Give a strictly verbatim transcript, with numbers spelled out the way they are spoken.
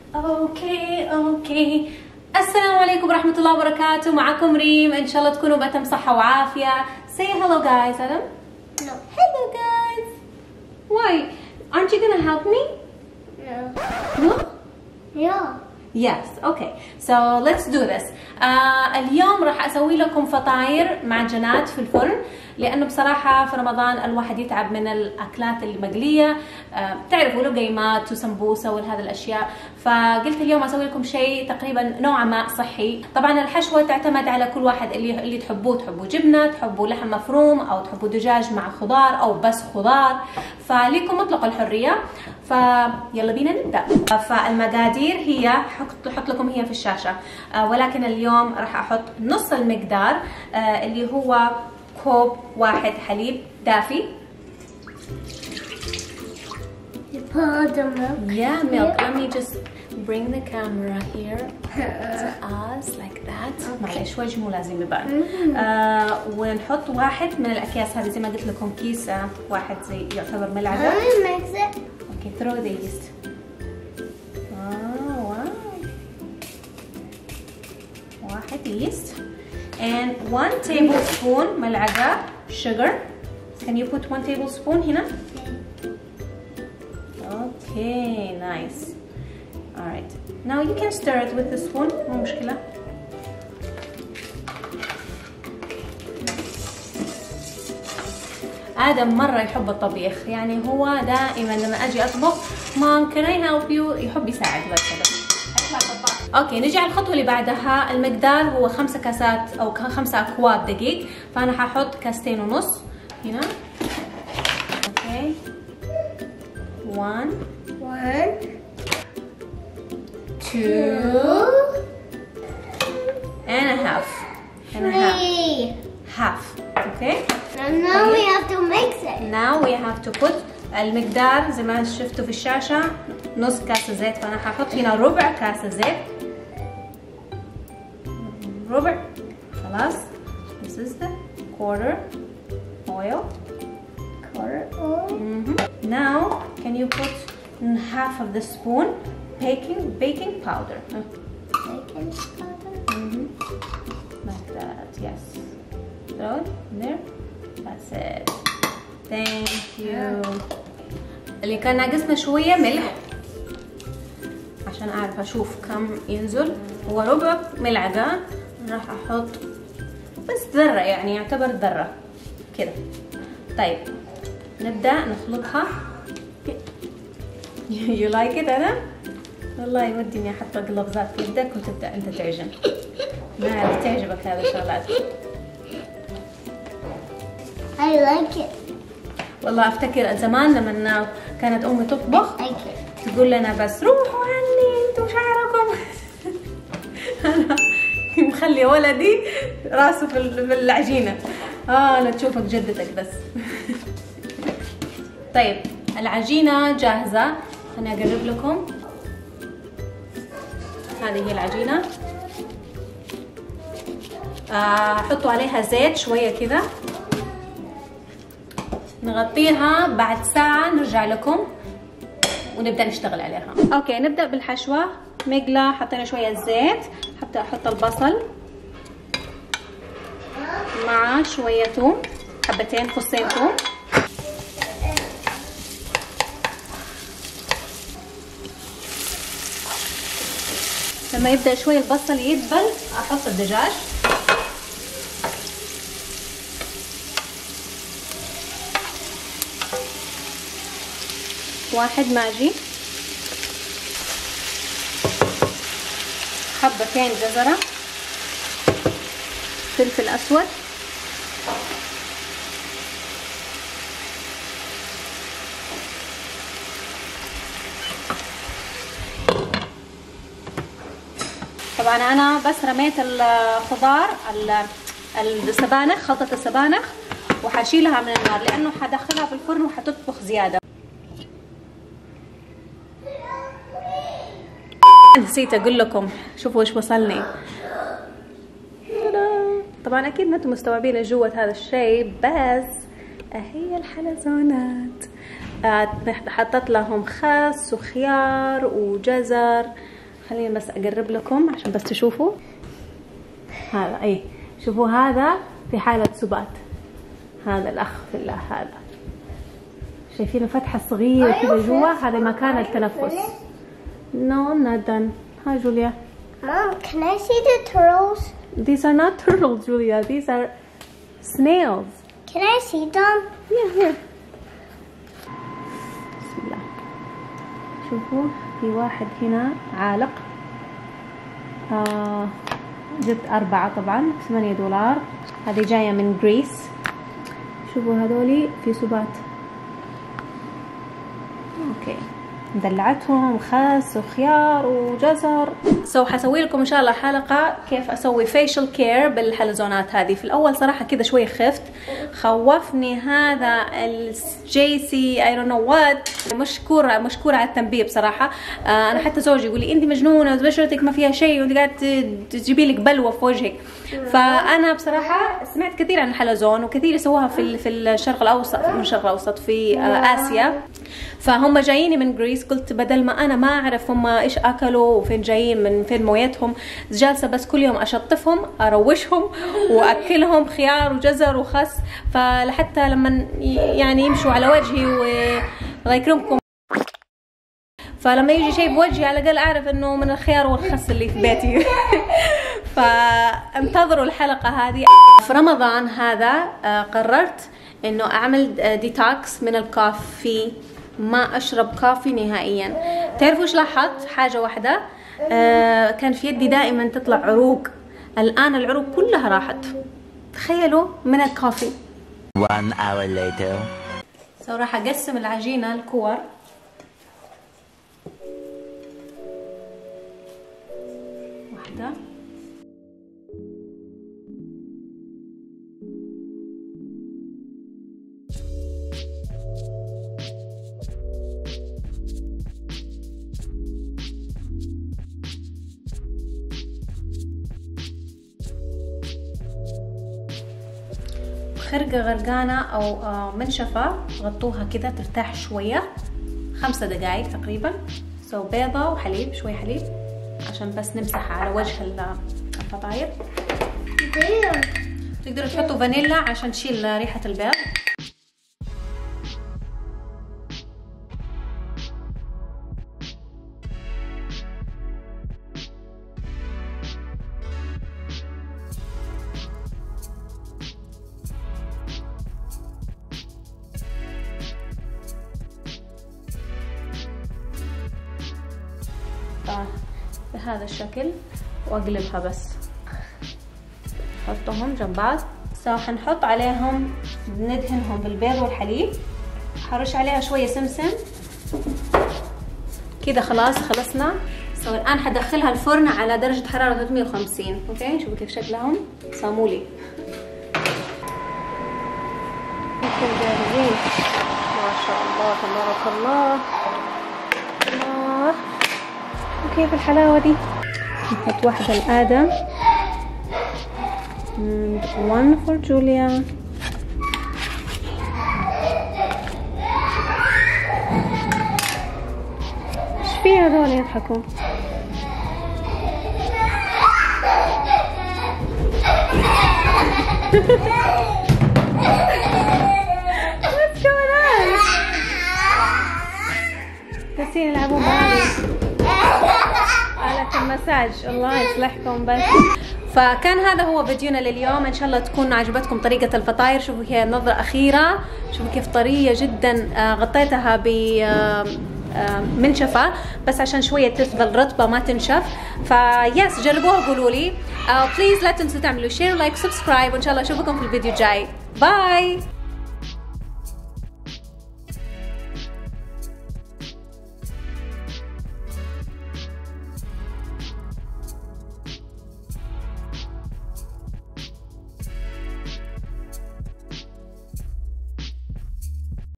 اوكي اوكي السلام عليكم ورحمة الله وبركاته. معكم ريم، ان شاء الله تكونوا بأتم صحة وعافية. Say hello guys, Adam. No. Hello guys. Why? Aren't you gonna help me? No. No? Yeah. Yes, okay. So let's do this. آه اليوم راح اسوي لكم فطاير معجنات في الفرن، لانه بصراحه في رمضان الواحد يتعب من الاكلات المقليه، آه بتعرفوا لقيمات وسمبوسه وهذه الاشياء، فقلت اليوم اسوي لكم شيء تقريبا نوعا ما صحي. طبعا الحشوه تعتمد على كل واحد اللي اللي تحبوه، تحبوا جبنه، تحبوا لحم مفروم، او تحبوا دجاج مع خضار او بس خضار، فليكم مطلق الحريه. فيلا بينا نبدا. فالمقادير هي حط حط لكم هي في الشاشه، آه ولكن اليوم راح احط نص المقدار، آه اللي هو كوب واحد حليب دافي. You pour the milk. Yeah, milk. Let me just bring the camera here to us like that. معلش وجه مو لازم يبان. آه ونحط واحد من الاكياس هذه، زي ما قلت لكم كيس آه واحد زي يعتبر ملعقه. How do you mix it? Okay, throw the yeast. Oh wow. واحد yeast and one tablespoon ملعقة sugar. Can you put one tablespoon هنا? Okay, nice. All right. Now you can stir it with the spoon. مو مشكلة. آدم مرة يحب الطبيخ، يعني هو دائما لما أجي أطبخ Mom can I help you يحب يساعد بس كذا. أوكي نجي على الخطوة اللي بعدها. المقدار هو خمسة كاسات أو خمسة أكواب دقيق، فأنا هحط كاستين ونص هنا. أوكي one One, two and a half and a half three. half. Okay. And now we have to mix it. Now we have to put المقدار زي ما شفتوا في الشاشة نص كاسة زيت، فأنا هحط هنا ربع كاسة زيت. ربع. خلاص. This is the quarter oil. Quarter oil. Mm-hmm. Now can you put half of the spoon baking baking powder. Baking powder. Mm-hmm. Like that. Yes. Throw it in there. That's it. Thank you. اللي كان ناقصنا شوية ملح عشان أعرف أشوف كم ينزل. هو ربع ملعقة، راح أحط بس ذرة، يعني يعتبر ذرة كده. طيب نبدأ نخلطها. You like it أنا؟ والله يودي إني أحط قلبزات في يدك وتبدأ أنت تعجن. ما تعجبك هذه الشغلات. I like it. والله افتكر زمان لما كانت امي تطبخ I like it. تقول لنا بس روحوا عني انتوا شعركم. انا مخلي ولدي راسه في العجينه. اه لا تشوفك جدتك بس. طيب العجينه جاهزه، انا اقرب لكم. هذه هي العجينه. آه حطوا عليها زيت شويه كذا، نغطيها، بعد ساعة نرجع لكم ونبدأ نشتغل عليها. اوكي نبدأ بالحشوة. مقلة حطينا شوية زيت، حتى احط البصل مع شوية ثوم، حبتين فصين ثوم. لما يبدأ شوية البصل يدبل احط الدجاج. واحد ماجي، حبتين جزرة، فلفل أسود، طبعا أنا بس رميت الخضار السبانخ، خلطة السبانخ، وحشيلها من النار لأنه حدخلها في الفرن وحتطبخ زيادة. نسيت اقول لكم، شوفوا ايش وصلني. طبعا اكيد ما انتم مستوعبين جوة هذا الشيء، بس هي الحلزونات. حطيت لهم خس وخيار وجزر خليني بس اقرب لكم عشان بس تشوفوا. هذا اي شوفوا، هذا في حالة سبات، هذا الاخ في الله، هذا شايفين فتحة صغيرة كذا جوا، هذا مكان التنفس. No, not done. Hi, Julia. Mom, can I see the turtles? These are not turtles, Julia. These are snails. Can I see them? Yeah, here. بسم الله. شوفوا في واحد هنا عالق. آه جبت أربعة طبعا ثمانية دولار. هذه جاية من جريس. شوفوا هذولي في سبات. اوكي، مدلعتهم خس وخيار وجزر. سو so, حسوي لكم ان شاء الله حلقه كيف اسوي فيشل كير بالحلزونات هذه. في الاول صراحه كذا شوي خفت، خوفني هذا الجيسي اي دونت نو وات. مشكوره مشكوره على التنبيه بصراحه. آه انا حتى زوجي يقول لي انت مجنونه بشرتك ما فيها شيء وانت قاعده تجيبي لك بلوه في وجهك. فانا بصراحه سمعت كثير عن الحلزون وكثير يسووها في في الشرق الاوسط، في الشرق الاوسط في آه اسيا. فهم جاييني من جريس، قلت بدل ما انا ما اعرف هم ايش اكلوا وفين جايين من فين مويتهم، جالسه بس كل يوم اشطفهم اروشهم واكلهم خيار وجزر وخس، فلحتى لما يعني يمشوا على وجهي والله يكرمكم، فلما يجي شيء بوجهي على الاقل اعرف انه من الخيار والخس اللي في بيتي. فانتظروا الحلقه هذه. في رمضان هذا قررت انه اعمل ديتوكس من الكافي، ما اشرب كافي نهائيا. تعرفوا ايش لاحظت؟ حاجه واحده، آه كان في يدي دائما تطلع عروق، الان العروق كلها راحت، تخيلوا، من الكافي. one hour later. سو راح اقسم العجينه الكور. واحده، خرقة غرقانة أو منشفة غطوها كده ترتاح شوية، خمسة دقايق تقريبا. سو بيضة وحليب، شوية حليب عشان بس نمسحها على وجه الفطاير. تقدروا تحطوا فانيلا عشان تشيل ريحة البيض. بهذا الشكل واقلبها، بس حطهم جنب بعض. سو حنحط عليهم، ندهنهم بالبيض والحليب، حرش عليها شويه سمسم كده. خلاص خلصنا. سو الان حدخلها الفرن على درجه حراره ثلاثمية وخمسين. اوكي، شوفوا كيف شكلهم، صامولي جاهزين. ما شاء الله تبارك الله. الله، وكيف الحلاوة دي. نحط واحدة لآدم and one for Julia. ايش في هذول يضحكوا؟ What's going on؟ جالسين يلعبون بعض آلة المساج. الله يصلحكم. بس فكان هذا هو فيديونا لليوم، ان شاء الله تكون عجبتكم طريقة الفطاير. شوفوا هي نظرة أخيرة، شوفوا كيف طرية جدا. غطيتها ب منشفة بس عشان شوية تفضل رطبة ما تنشف. فيس جربوها قولوا لي. بليز لا تنسوا تعملوا شير لايك سبسكرايب، وان شاء الله اشوفكم في الفيديو الجاي. باي.